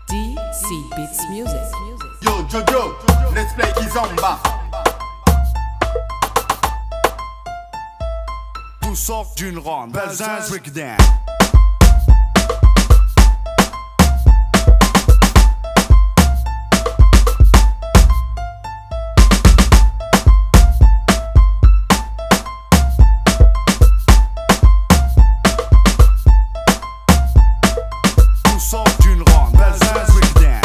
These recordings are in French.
DC Beats Music. Yo, Jojo, let's play Kizomba. Tout sort d'une ronde, Belzins Rickdan. Tout sort d'une ronde, Belzins Rickdan.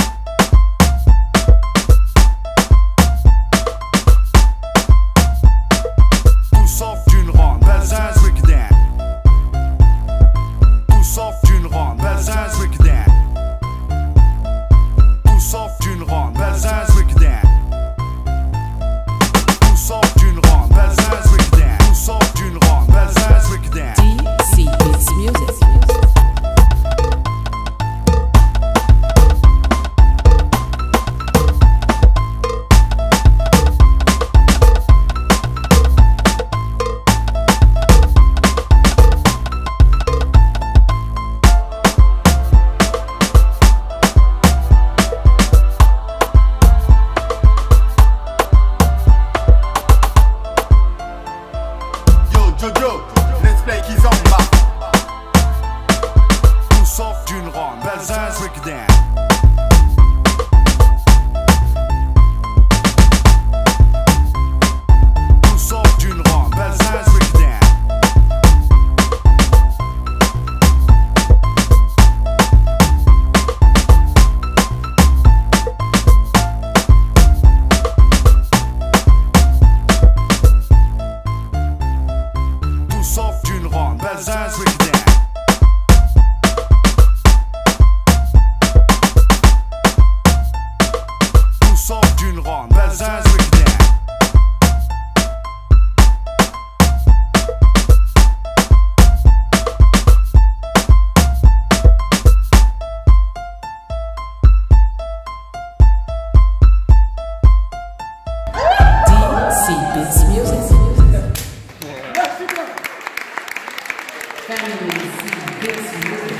Tout sort d'une ronde, Belzins Rickdan. Tout sort d'une ronde, Belzins Rickdan. Tout sort d'une ronde, Belzins Rickdan. Tout sort d'une ronde, Belzins Rickdan. Tout sort d'une ronde, Belzins Rickdan. DC Beats Music. Jojo, let's play Kizomba. Tout sort d'une ronde, Belzins Rickdan. Tout sort d'une ronde, Belzins Rickdan. Tout sort d'une ronde, Belzins Rickdan. Tout sort d'une ronde, Belzins Rickdan. DC Beats Music. Family Beats Music.